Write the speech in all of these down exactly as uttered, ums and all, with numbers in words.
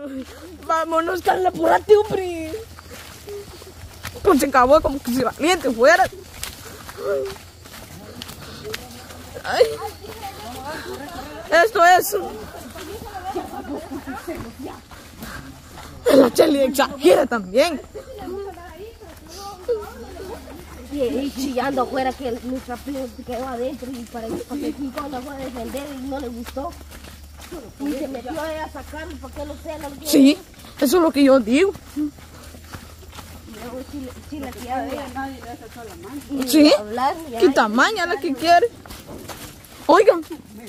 Vámonos, Carla, apúrate, hombre. Pues se acabó como que si valiente fuera. Ay. Esto es. La Cheli exagera también. Y, y chillando afuera que nuestra prima se quedó adentro y para, para que King Kong la fue a defender y no le gustó. Y se metió a, a sacarlo para que no sea la que... Sí, eso es lo que yo digo. Y luego si, si la tía vea nadie le hace toda la mano. Sí, hablar, qué tamaña la que quiere. Oigan.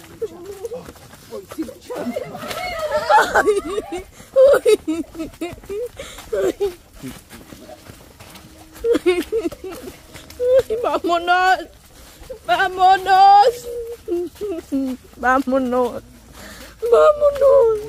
Vámonos, vámonos, vámonos, vámonos.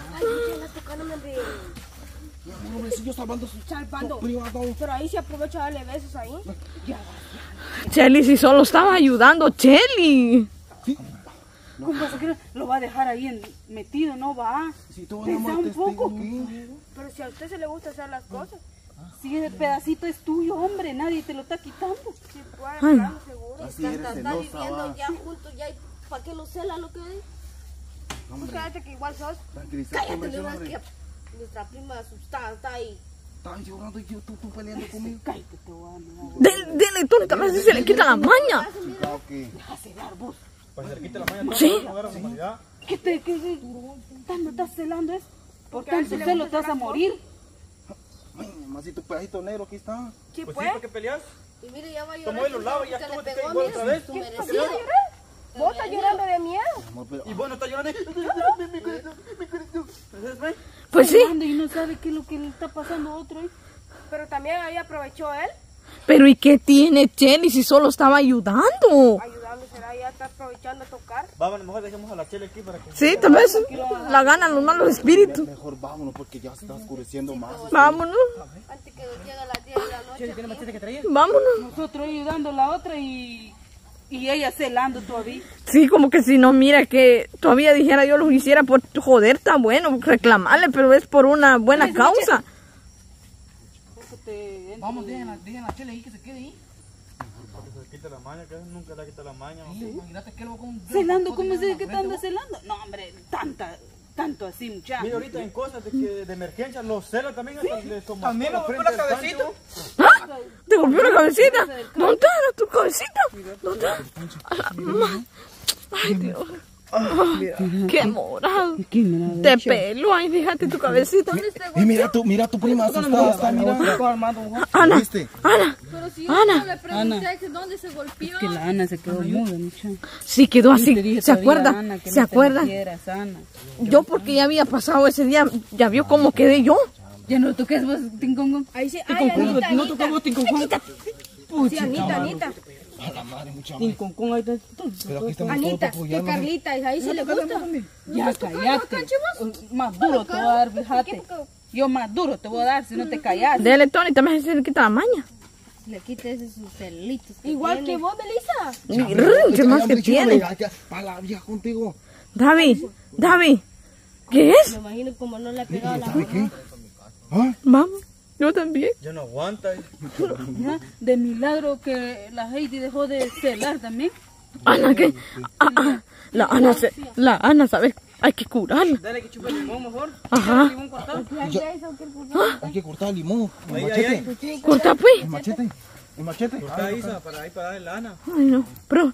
No, si yo salvando su Salvando. Pero ahí se aprovecha de darle besos ahí. Cheli, si solo estaba ayudando, Cheli. Sí. ¿Cómo pasa que lo va a dejar ahí en, metido? No va. Si tú Pesa un poco. Pero si a usted se le gusta hacer las cosas, Si ese pedacito es tuyo, hombre, nadie te lo está quitando. si puede hablar, seguro. Así eres Está celosa, viviendo va. ya juntos, ya, ¿para qué lo cela lo que dice? Pues cállate que igual sos. Tranquilízate, Cállate, hombre, le vas hombre. que nuestra prima asustada está ahí. Están llorando y yo, tú, tú peleando conmigo. Cállate, te voy a dar. Dele, dele, tú también si se le quita la maña. Cuidado que... Para que se le quite la maña, Sí. no agarra normalidad. ¿Qué te, qué, qué, tanto estás celando es? Por tanto celo te vas a morir. Ay, mamacito, pedacito negro, aquí está. Sí, Pues sí, pues. ¿para qué peleas? Y mire, ya va a llorar. Como él lo lava y ya que tú le te pegó, caes igual mira, otra vez. tu ¿Qué? merecido. Vos estás llorando de miedo. Amor, pero... Y bueno, está llorando. Mi corazón, mi corazón. ¿Entonces, ve? Pues sí, Llorando y no sabe qué es lo que le está pasando a otro. ¿eh? Pero también ahí aprovechó él, pero ¿y qué tiene Cheli si solo estaba ayudando? ayudándose, ahí está aprovechando a tocar. Vámonos, mejor dejemos a la Chela aquí para que... Sí, tal vez la ganan los malos espíritus. Mejor vámonos porque ya se está oscureciendo más. Vámonos, Antes que llegue a las diez de la noche. ¿Tiene machete que traía? vámonos. Nosotros ayudando a la otra y, y ella celando todavía. Sí, como que si no mira que todavía dijera yo lo hiciera por joder, está bueno, reclamarle, pero es por una buena causa. Vamos, dejen la, dejen la Chela ahí, que se quede ahí. Para que se le quite la maña, que nunca le quita la maña. ¿no? Sí, imagínate que él va con un... ¿Celando? ¿Cómo es que te anda celando? No, hombre, tanta, tanto así, muchacho. Mira, ahorita en cosas de, que, de emergencia, los celos también hasta le tomó También la lo frente la del cabecita. Sancho. ¿Ah? ¿Te golpeó la cabecita? ¿Dónde está tu cabecita? ¿Dónde está? A la ma- Ay, Dios. Qué morado. Te pelo, ay, fíjate tu cabecita. Y mira tu, mira tu prima asustada, está mirando. Ana, ¿Viste? Ana, Pero si yo Ana. no le pregunté que dónde se golpeó. Que la Ana se quedó muda, muchacho. sí quedó Y te así, dije ¿se todavía, acuerda? Ana, que ¿Se no te acuerda? metieras, Ana. Yo porque ya había pasado ese día, ya vio cómo quedé yo. Ya no toques vos, Tingongo. Ahí sí, ay, Anita, No Anita. tocamos Tinconcón. Sí, Anita, Anita. A la madre, mucha madre. Tinconcón ahí está. Pero aquí estamos todos Anita, para que apoyarnos. Carlita, ahí sí le gusta. Ya cállate. Más duro te voy a dar, fíjate. Yo más duro te voy a dar si no te callas. Dele, Tony, también se le quita la maña. Le quite ese sus celitos. que Igual tiene. que vos, Melissa. Y, rrr, ¿qué más que tiene? Para la vieja contigo. David, David, ¿qué es? Me imagino como no le ha pegado la ¿Sabe qué? ¿Ah? Vamos, yo también. Ya no aguanta. Ya, de milagro que la Heidi dejó de celar también. Ana, ¿qué? Ah, ah, la Ana, se, la Ana, ¿sabes? Hay que curarla. Dale que chupe el limón mejor. Ajá. Limón cortado. Hay que cortar el limón. El Ahí, machete. Corta, pues. El machete. El machete. Está Isa para ahí para darle lana. Ay, no. Pero,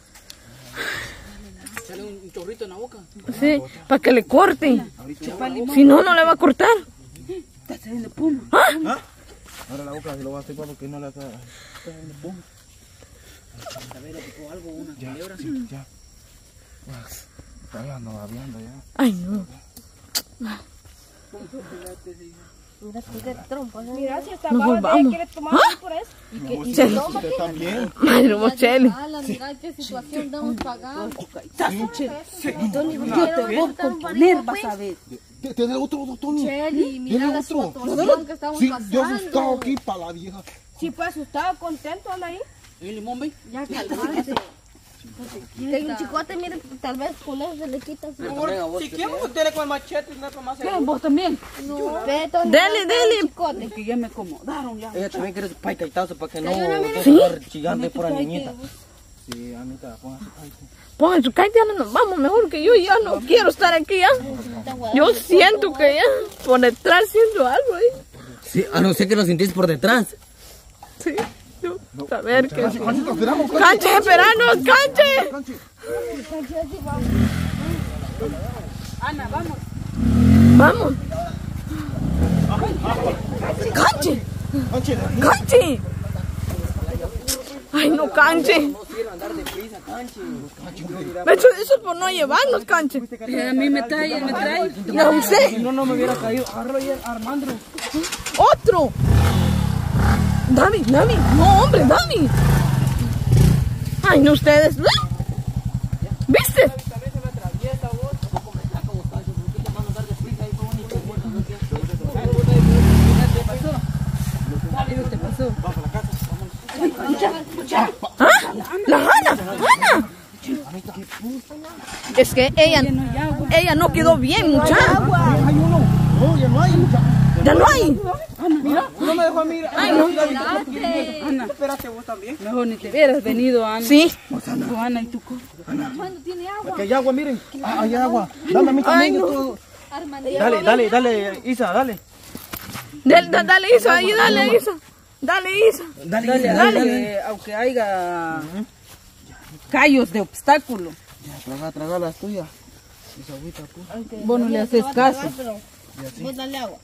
Sale un, un chorrito en la boca. sí, para que le corte. Chupa el limón. Si no, no le va a cortar. Está saliendo puma. Ahora la boca se lo va a hacer porque no la está. Ya, sí, ya. Está hablando, hablando ya. Ay, no. Mira qué trompa. Mira, si está Nos bajo, ella volvamos. quiere tomar algo por eso. Cheli. Usted también. Madre, vos, Cheli. Ala, mira qué situación estamos pagando. Yo te voy a componer, vas a ver. Tiene otro, Tony. Cheli, mira Tiene la otro. situación que estamos Sí, yo asustado pasando. aquí para la vieja. Sí, pues asustado, contento, anda ahí. ¿Y el limón, ve? Ya calmate. Que hay un chicote, mire, tal vez con eso se le quita. Su... Si quieren ustedes con el machete, no es más. ¿Qué? ¿Vos también? Ve, Tony, Dele, dele. chicote. Que ya me acomodaron ya. Ella también quiere su pai caitazo para que no ¿Sí? estar chillando por la niñita. Sí, Anita, póngase pai. Pongan su cállate, ya nos vamos mejor que yo ya no quiero estar aquí ya. Yo siento que ya por detrás siento algo ahí. Sí, a no ser que lo sintís por detrás. Sí, yo a ver qué. Canchito, esperamos, Canchi. Canche, esperanos, canche. Canchi. Ana, vamos. Vamos. Canche, Canchi. canche. Ay, no, canche. Eso, eso es por no llevarnos, canche. Y a mí me trae, me trae. No sé. No, no me hubiera caído. Agarro ahí a Armando. Otro. David, David. No, hombre, David. Ay, no ustedes. ¿Viste? ¿Qué te pasó? ¿Ah? La Ana, Ana. Es que ella, ella no quedó bien, muchacha. Hay uno. No, ya no hay. Ya no hay. No me dejó mirar. Ay, no. Ana, Espérate vos también. mejor ni te hubieras venido, Ana. Sí. Tu Ana y tu co. Aquí hay agua, miren. Ah, hay agua. Dame a mí Ay, también. no. todo. Dale, dale, dale, Isa, dale. Dale, dale, dale, Isa, ahí, dale, Isa. Dale, Isa. Dale, Dale, Isa, dale, dale. aunque haya callos de obstáculo. Traga, traga las tuyas. Esa agüita, pues. Vos no le haces caso. Vos dale agua.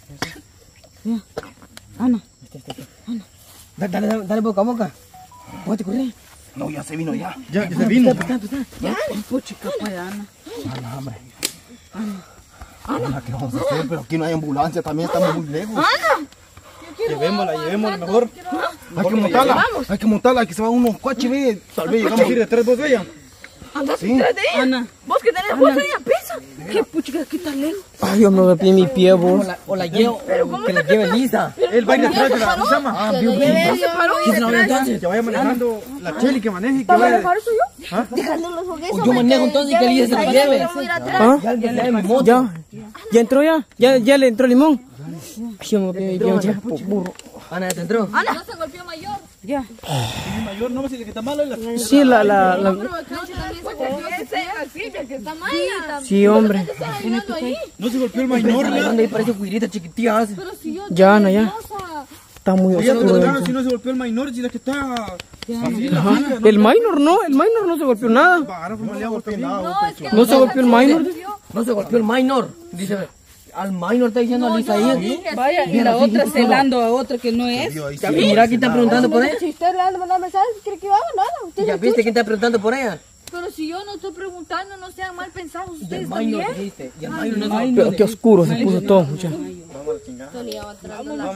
Ana, Dale, dale, dale boca a boca. Póngate correr. No, ya se vino ya. Ya, ya se vino. puchica, pues, Ana. Ana, hombre. Ana, ¿qué vamos a hacer? Pero aquí no hay ambulancia, también estamos muy lejos. Ana. Llevémosla, llevémosla mejor. Hay que montarla, hay que montarla, que se van unos coches, ve. Tal vez llegamos a ir detrás de ella. Anda, Sí. detrás de ella. Ana. Vos que tenés fuerza, ella pesa. ¿Qué puchica, qué tan lejos? Ay, yo me golpeé mi pie, vos. O la, o la llevo, que la lleve Lisa. Él va a ir detrás de la pijama. Ah, vio bien. Se paró ¿Quién se la detrás. entonces? Que vaya manejando la Cheli, que maneje y que vaya. Dejando los juguetes. O yo manejo entonces y que Lisa se la lleve. ¿Ah? Ya, ya, ya, mi moto. Ya, ya entró ya. Ya, ya le entró limón. Ay, yo me golpeé mi pie, ya, por burro. Ana, ¿ya te entró? Ana. Ya. Mi mayor no me dice que está malo. Sí, la, la, la... Silvia, que está mala. Sí, hombre. No se golpeó el mayor, ¿verdad? ¿Dónde parece cuirita chiquitilla? Ya, Ana, ya. Está muy Ella oscuro. no eso. si no se golpeó el minor, si la que está. Ajá. El minor no, el minor no se golpeó nada. Ahora fue mal agua también. No se golpeó el minor. No se golpeó el minor. Dice, al minor está diciendo a Lisa ahí. Vaya, y la otra celando a otra que no es. Ya, mira quién está preguntando por ella. Si usted le anda mandando mensajes, ¿cree que yo hago nada? Usted Ya viste quién está preguntando por ella. Pero si yo no estoy preguntando, no sean mal pensados Y el ustedes minor también. dijiste. Y el minor no se Pero qué oscuro se puso todo, muchachos. Tony ya va entrando la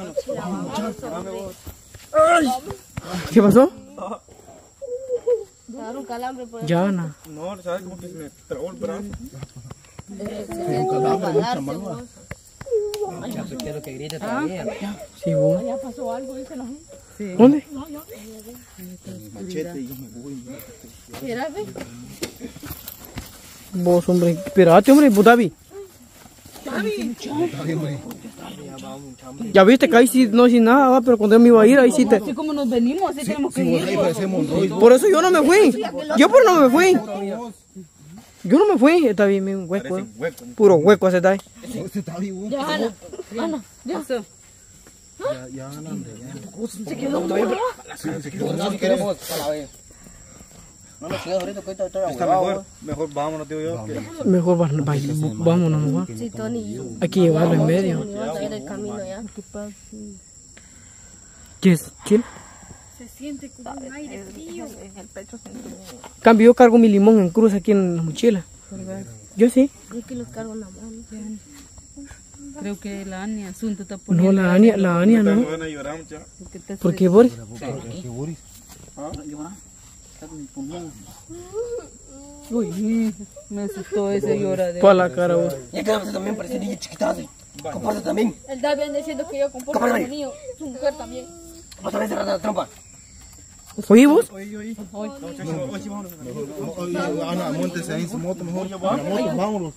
¿Qué pasó? Te dar un calambre por el Ya, Ana. No, ¿sabes cómo que se me trabó el brazo? quiero que grite todavía. Sí, vos. Ya pasó algo, dice la gente. ¿Dónde? Machete y yo me voy. Mira, ve. Vos, hombre. Espérate, hombre, vos, David. Ya viste que ahí sí no hice nada, va, pero cuando yo me iba a ir, ahí sí te... Así como nos venimos, así tenemos que Ahí ir. parecemos un Por eso yo no me fui. Yo por no me fui. Yo no me fui. Está bien, un hueco. eh. hueco. Puro hueco ese está ahí. Usted está vivo. Ya, Ana. Ana. Pasó. Ya, ya, Ana, ya. Se quedó muerto. No, si queremos a la vez. No me sigas ahorita que ahorita estoy Está ahuevado. mejor. Mejor vámonos, digo yo. que- Mejor va- va- vámonos, va. Sí, Tony. Hay que llevarlo en medio. Tony va a traer el camino ya. ¿Qué es? ¿Quién? Se siente como un aire frío. Cambio, yo cargo mi limón en cruz aquí en la mochila. Yo sí. Yo que los cargo en la mano. Creo que la Ania asunto está No, poniendo. la Ania, la Ania Me no. van a llorar, muchacho. que te- ¿Por qué, Boris? Uy, me asustó ese lloradero. Para la cara, vos. Ya que usted también parece niña chiquita. Comparte también. El David anda diciendo que yo comporto como niño. Su mujer también. Otra vez cerrada la trompa. ¿Oí vos? Oye, oye. Ana, móntese ahí en su moto mejor. En la moto, vámonos.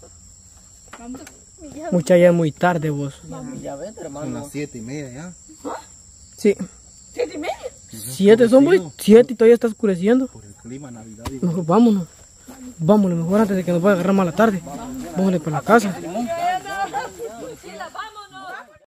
Mucha, ya es muy tarde vos. Ya vete, Son hermano. las siete y media ya. Sí. ¿Siete y media? Siete son, pues. Siete y todavía está oscureciendo. Por el clima, Navidad. Mejor vámonos. Vámonos, mejor antes de que nos vaya a agarrar mala tarde. Vámonos para la casa.